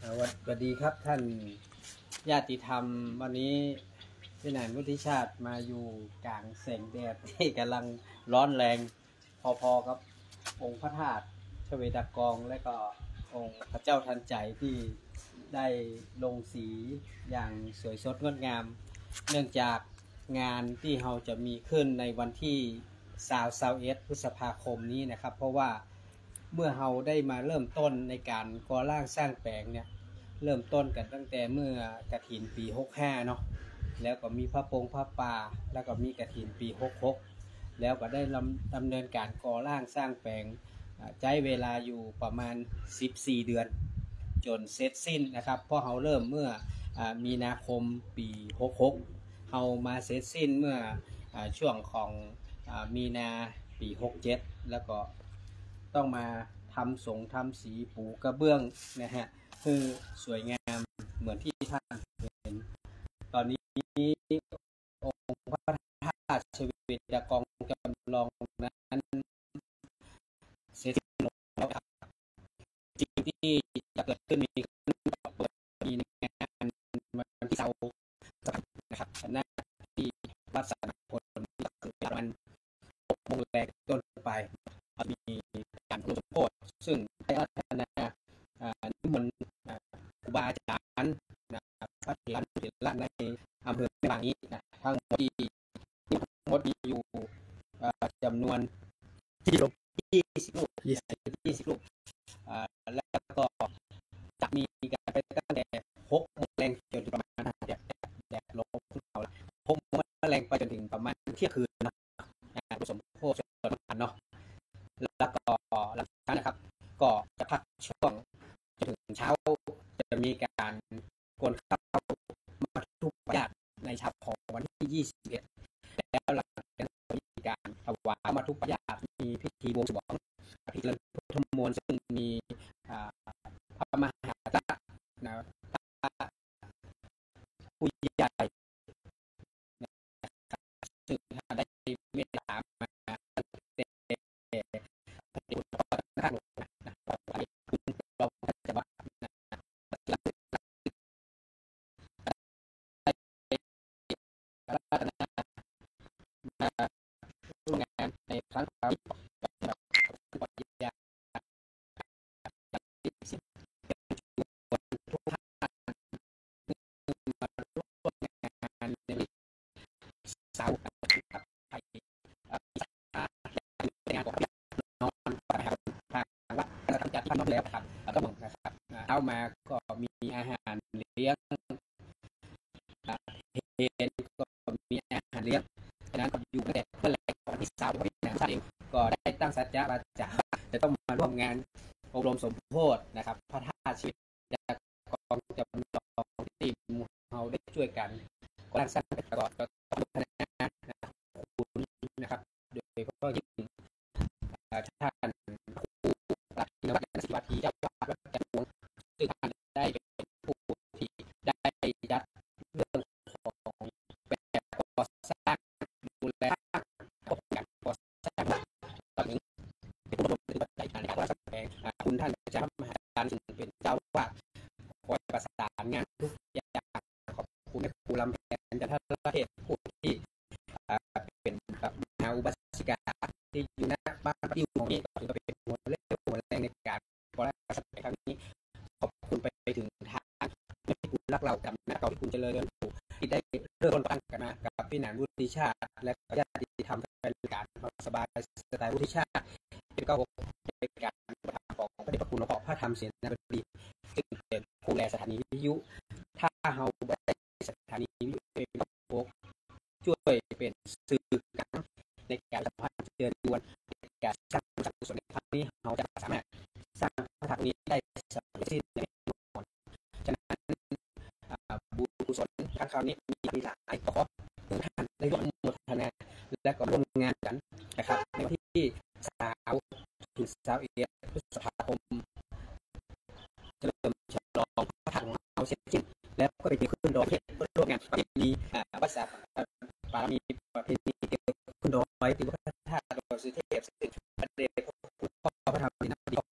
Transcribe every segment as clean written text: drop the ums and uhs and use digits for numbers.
สวัสดีครับท่านญาติธรรมวันนี้พี่นายวุฒิชาติมาอยู่กลางแสงแดดที่กำลังร้อนแรงพอๆกับองค์พระธาตุชเวดากองและก็องค์พระเจ้าทันใจที่ได้ลงสีอย่างสวยสดงดงามเนื่องจากงานที่เราจะมีขึ้นในวันที่21 พฤษภาคมนี้นะครับเพราะว่าเมื่อเราได้มาเริ่มต้นในการก่อร่างสร้างแปลงเนี่ยเริ่มต้นกันตั้งแต่เมื่อกฐินปี65เนาะแล้วก็มีพระปงพระป่าแล้วก็มีกฐินปี66แล้วก็ได้ดำเนินการก่อร่างสร้างแปลงใช้เวลาอยู่ประมาณ14 เดือนจนเสร็จสิ้นนะครับเพราะเราเริ่มเมื่อมีนาคมปี66เรามาเสร็จสิ้นเมื่อช่วงของมีนาปี67แล้วก็ต้องมาทำสีปูกระเบื้องนะฮะคือสวยงามเหมือนที่ท่านเห็นตอนนี้องค์พระธาตุชเวดากองจำลองนั้นเสร็จสิ้นลงแล้วครับสิ่งที่จะเกิดขึ้นมีงานวันที่เสาร์นะครับหน้าที่วัดสนามพลที่ประมาณ6 โมงแรกต้นไปมีการปลุกโพธิ์ซึ่งได้พัฒนานิมนต์ครูบาอาจารย์พระเถระในอำเภอแม่บางนี้ทั้งหมดมีอยู่จำนวน20 รูป20 รูปแล้วก็จะมีการไปตั้งแต่6 โมงแรงจนถึงประมาณแดดลงขึ้นเขาละ6 โมงแรงไปจนถึงประมาณเที่ยงคืนนะผสมโพธิ์ส่วนมันเนาะแล้วก็หลังจากนั้นนะครับก็จะพักช่วงจนถึงเช้าจะมีการโกนข้าวมาทุกญาติในเช้าของวันที่21แล้วหลังจากนั้นมีการถวายมาทุกญาติมีพิธีบวงสรวงพิธีเริ่มพุทธมนต์ซึ่งมีพระมหาจักรนะผู้ใหญ่ซึ่งได้เมตตามาท่านเราจะมาร่วมงานในครั้งนี้สาวไปงานของนอนทางวัดเราทำจัดท่านน้องแล้วครับก็มองนะครับเอามาก็มีอาหารเลี้ยงเพนก็มีอาหารเลี้ยงนั้นก็อยู่ตั้งแต่เมื่อไหร่ก่อนที่สาวที่นางสาวเองก็ได้ตั้งสัจจะว่าจะต้องมาร่วมงานอบรมสมโภชนะครับพระธาตุชีวิตกองจำลองที่เราได้ช่วยกันก่อสร้างประกอบก็ต้องพัฒนาคุณนะครับโดยเฉพาะยิ่งท่านครูปราชินวัฒน์ศิวัตรีเจ้าอาวาสวัดจันทร์หลวงซึ่งท่านได้เป็นผู้ที่ได้จัดเรื่องของแบบก่อสร้างดูแลการก่อสร้างตอนนี้เป็นผู้ดำเนินปัจจัยในการก่อสร้างแปลงคุณท่านอาจารย์มหาจารย์ซึ่งเป็นเจ้าอาวาสคอยประสานงานทุกอย่างขอบคุณแม่ครูลำแพนจันทรเทพผู้ที่เป็นมหาอุบาสิกาที่อยู่ณบ้านที่อยู่ของนี้ก็ถือว่าเป็นหัวแรงในการก่อสร้างครั้งนี้ขอบคุณไปถึงทางแม่ครูรักเรากับนักเราที่คุณเจริญผูที่ได้เริ่มต้นกันมากับพี่หนานวุฒิชาติและญาติที่ทำเป็นการสบายสไตล์วุฒิชาติเป็นก็เป็นการประทับของพระเดชพระคุณหลวงพ่อพระธรรมเสนาบดีซึ่งเป็นผู้แลสถานีวิทยุถ้าเราได้สถานีวิทยุเป็นพวกช่วยเป็นสื่อกลางในการสัมพันธ์เชิญชวนในการสร้างกุศลในครั้งนี้เราจะสามารถสร้างพระธาตุนี้ได้สำเร็จสิ้นในทุกคนฉะนั้นบุญกุศลครั้งนี้มีหลายขอทุกท่านได้ร่วมอนุโมทนาและก็ร่วมงานกันนะครับในวันที่20 ถึง 21 พฤษภาคมจะเริ่มฉลองพระธาตุของเราเสร็จสิ้นแล้วก็ไปขึ้นดอยร่วมงานประเพณีวัดสาปามีประเพณีขึ้นดอยที่วัดพระธาตุดอยสุเทพซึ่งพระเดชพระคุณพ่อพระธรรมเสนาบดีฝาก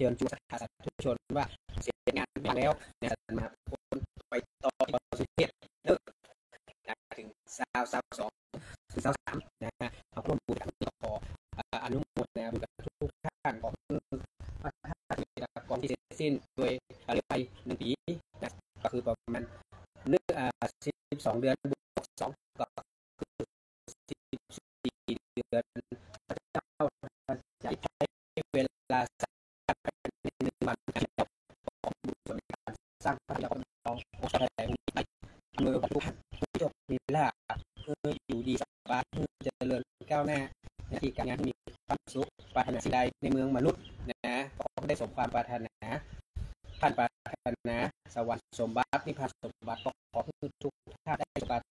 ชิญชวนสาธุชนว่าเสร็จงานแล้วเนี่ยมาคนไปต่อสุเทพเลิกถึง22ถึง23นะฮะเอาร่วมบุญกันต่ออนุโมทนาบุญกับทุกท่านของพระธาตุก่อนที่เสร็จสิ้นโดยระยะไป1 ปีนะก็คือประมาณ12 เดือนบวก2ก็คือ14 เดือนพระเจ้าจะใช้เวลาสร้าง1 วันของบุญส่วนการสร้างพระเจ้าขององค์พระแห่งนี้ไปเมื่อบรรลุผู้โชคมีลาภอยู่ดีสบายเจริญก้าวหน้าหน้าที่การงานมีความสุขปรารถนาสิ่งใดในเมืองมนุษย์นะขอได้สมความปรารถนาท่านปรารถนาสวรรค์สมบัตินิพพานสมบัติก็ขอให้ทุกท่านได้ปราร